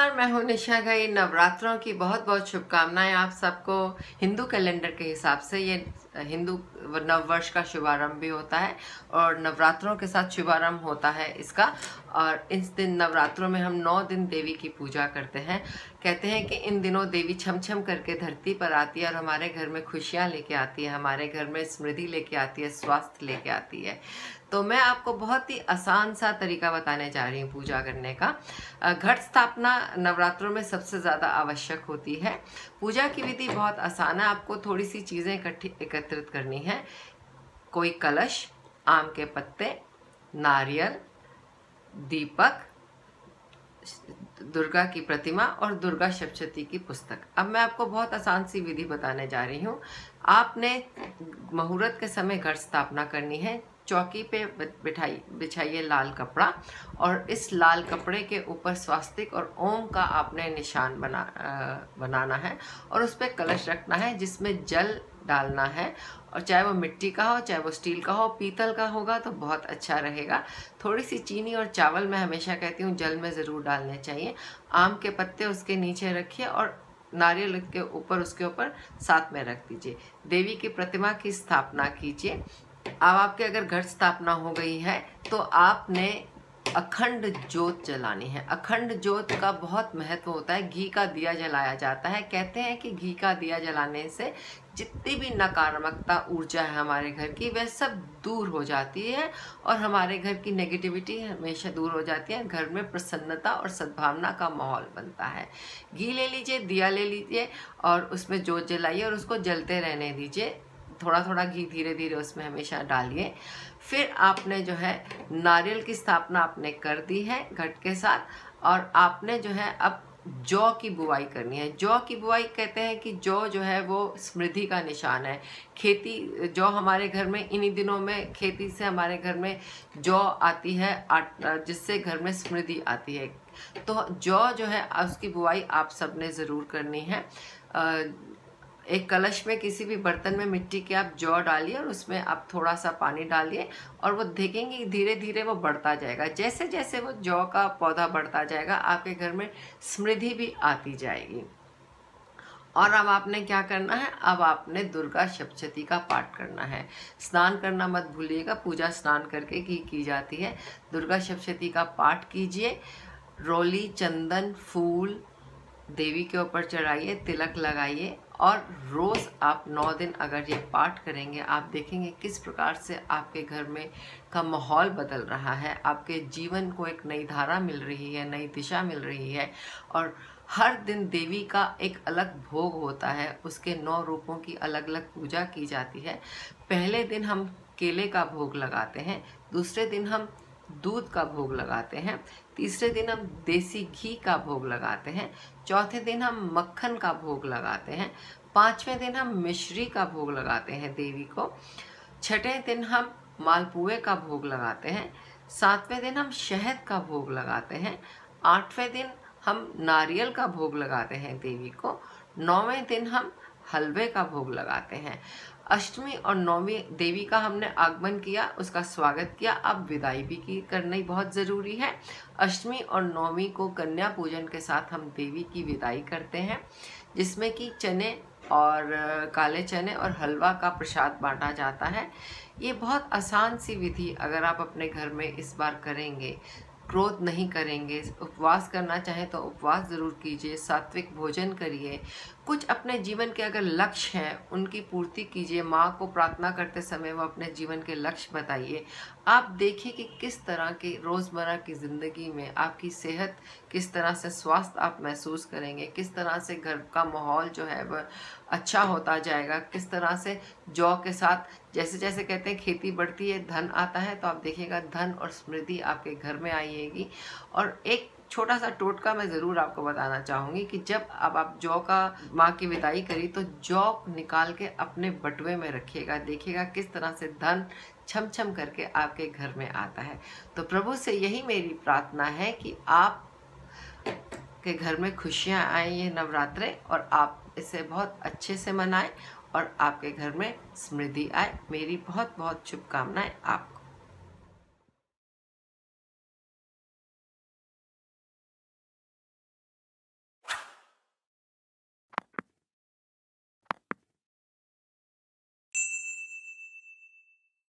नमस्कार, मैं हूं निशा गई। नवरात्रों की बहुत बहुत शुभकामनाएं आप सबको। हिंदू कैलेंडर के हिसाब से ये हिंदू नववर्ष का शुभारंभ भी होता है और नवरात्रों के साथ शुभारंभ होता है इसका। और इस दिन नवरात्रों में हम 9 दिन देवी की पूजा करते हैं। कहते हैं कि इन दिनों देवी छम छम करके धरती पर आती है और हमारे घर में खुशियां लेके आती है, हमारे घर में समृद्धि लेके आती है, स्वास्थ्य लेके आती है। तो मैं आपको बहुत ही आसान सा तरीका बताने जा रही हूँ पूजा करने का। घट स्थापना नवरात्रों में सबसे ज़्यादा आवश्यक होती है। पूजा की विधि बहुत आसान है। आपको थोड़ी सी चीज़ें एकत्रित करनी है। कोई कलश, आम के पत्ते, नारियल, दीपक, दुर्गा की प्रतिमा और दुर्गा सप्तशती की पुस्तक। अब मैं आपको बहुत आसान सी विधि बताने जा रही हूँ। आपने मुहूर्त के समय घट स्थापना करनी है। चौकी पे बिछाइए लाल कपड़ा और इस लाल कपड़े के ऊपर स्वास्तिक और ओम का आपने निशान बनाना है और उस पर कलश रखना है जिसमें जल डालना है। और चाहे वो मिट्टी का हो, चाहे वो स्टील का हो, पीतल का होगा तो बहुत अच्छा रहेगा। थोड़ी सी चीनी और चावल मैं हमेशा कहती हूँ जल में ज़रूर डालने चाहिए। आम के पत्ते उसके नीचे रखिए और नारियल के ऊपर उसके ऊपर साथ में रख दीजिए। देवी की प्रतिमा की स्थापना कीजिए। अब आपके अगर घट स्थापना हो गई है तो आपने अखंड ज्योत जलानी है। अखंड ज्योत का बहुत महत्व होता है। घी का दिया जलाया जाता है। कहते हैं कि घी का दिया जलाने से जितनी भी नकारात्मकता ऊर्जा है हमारे घर की वह सब दूर हो जाती है और हमारे घर की नेगेटिविटी हमेशा दूर हो जाती है। घर में प्रसन्नता और सद्भावना का माहौल बनता है। घी ले लीजिए, दिया ले लीजिए और उसमें ज्योत जलाइए और उसको जलते रहने दीजिए। थोड़ा थोड़ा घी धीरे धीरे उसमें हमेशा डालिए। फिर आपने जो है नारियल की स्थापना आपने कर दी है घट के साथ और आपने जो है अब जौ की बुआई करनी है। जौ की बुआई कहते हैं कि जौ जो है वो समृद्धि का निशान है। खेती जौ हमारे घर में इन्हीं दिनों में खेती से हमारे घर में जौ आती है जिससे घर में समृद्धि आती है। तो जौ जो है उसकी बुआई आप सबने ज़रूर करनी है। एक कलश में किसी भी बर्तन में मिट्टी के आप जौ डालिए और उसमें आप थोड़ा सा पानी डालिए और वो देखेंगे धीरे धीरे वो बढ़ता जाएगा। जैसे जैसे वो जौ का पौधा बढ़ता जाएगा आपके घर में समृद्धि भी आती जाएगी। और अब आपने क्या करना है, अब आपने दुर्गा सप्तशती का पाठ करना है। स्नान करना मत भूलिएगा, पूजा स्नान करके की जाती है। दुर्गा सप्तशती का पाठ कीजिए। रोली, चंदन, फूल देवी के ऊपर चढ़ाइए, तिलक लगाइए और रोज़ आप 9 दिन अगर ये पाठ करेंगे आप देखेंगे किस प्रकार से आपके घर में का माहौल बदल रहा है। आपके जीवन को एक नई धारा मिल रही है, नई दिशा मिल रही है। और हर दिन देवी का एक अलग भोग होता है। उसके 9 रूपों की अलग अलग पूजा की जाती है। पहले दिन हम केले का भोग लगाते हैं, दूसरे दिन हम दूध का भोग लगाते हैं, तीसरे दिन हम देसी घी का भोग लगाते हैं, चौथे दिन हम मक्खन का भोग लगाते हैं, पांचवें दिन हम मिश्री का भोग लगाते हैं देवी को, छठे दिन हम मालपुए का भोग लगाते हैं, सातवें दिन हम शहद का भोग लगाते हैं, आठवें दिन हम नारियल का भोग लगाते हैं देवी को, नौवें दिन हम हलवे का भोग लगाते हैं। अष्टमी और नौमी देवी का हमने आगमन किया, उसका स्वागत किया, अब विदाई भी करनी बहुत ज़रूरी है। अष्टमी और नौमी को कन्या पूजन के साथ हम देवी की विदाई करते हैं जिसमें कि चने और काले चने और हलवा का प्रसाद बांटा जाता है। ये बहुत आसान सी विधि अगर आप अपने घर में इस बार करेंगे, क्रोध नहीं करेंगे, उपवास करना चाहें तो उपवास ज़रूर कीजिए, सात्विक भोजन करिए, कुछ अपने जीवन के अगर लक्ष्य हैं उनकी पूर्ति कीजिए। माँ को प्रार्थना करते समय वो अपने जीवन के लक्ष्य बताइए। आप देखिए कि किस तरह की रोज़मर्रा की ज़िंदगी में आपकी सेहत, किस तरह से स्वास्थ्य आप महसूस करेंगे, किस तरह से घर का माहौल जो है वह अच्छा होता जाएगा, किस तरह से जौ के साथ जैसे जैसे कहते हैं खेती बढ़ती है धन आता है, तो आप देखिएगा धन और समृद्धि आपके घर में आएगी। और एक छोटा सा टोटका मैं ज़रूर आपको बताना चाहूँगी कि जब अब आप जौ का माँ की विदाई करी तो जौ निकाल के अपने बटुए में रखिएगा। देखिएगा किस तरह से धन छम छम करके आपके घर में आता है। तो प्रभु से यही मेरी प्रार्थना है कि आप के घर में खुशियाँ आए ये नवरात्रे और आप इसे बहुत अच्छे से मनाएं और आपके घर में समृद्धि आए। मेरी बहुत बहुत शुभकामनाएं आपको।